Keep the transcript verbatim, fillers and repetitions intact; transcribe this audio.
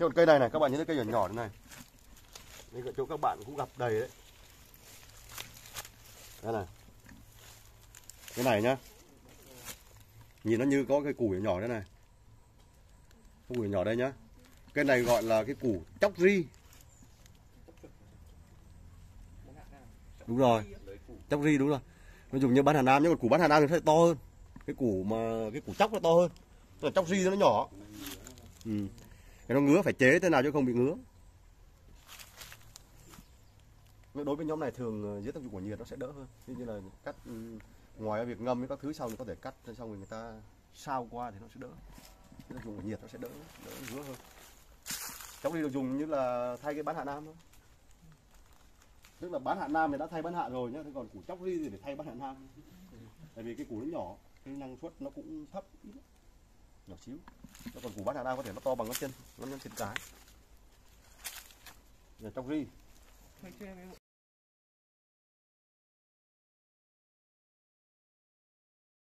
Cái cây này này các bạn nhìn thấy cây nhỏ nhỏ thế này. Đây chỗ các bạn cũng gặp đầy đấy. Đây này. Cái này nhá. Nhìn nó như có cái củ nhỏ thế này. Cái củ nhỏ đây nhá. Cái này gọi là cái củ chóc ri. Đúng rồi. Chóc ri đúng rồi. Nó dùng như bán Hà Nam, nhưng mà củ bán Hà Nam thì sẽ to hơn. Cái củ mà cái củ chóc nó to hơn. Tức là chóc ri nó nhỏ. Ừ. Cái nó ngứa phải chế thế nào chứ không bị ngứa. Đối với nhóm này thường dưới tác dụng của nhiệt nó sẽ đỡ hơn. Như là cắt ngoài việc ngâm với các thứ xong thì có thể cắt xong rồi người ta sao qua thì nó sẽ đỡ. Tác dụng của nhiệt nó sẽ đỡ, đỡ ngứa hơn. Chóc ri được dùng như là thay cái bán Hà Nam thôi. Tức là bán Hạ Nam thì đã thay bán Hạ rồi nhá, thế còn củ chóc ri thì để thay bán Hạ Nam. Tại vì cái củ nó nhỏ, cái năng suất nó cũng thấp, nhỏ xíu. Thế còn củ bán Hạ Nam có thể nó to bằng ngón chân, ngón chân cái. Rồi chóc ri.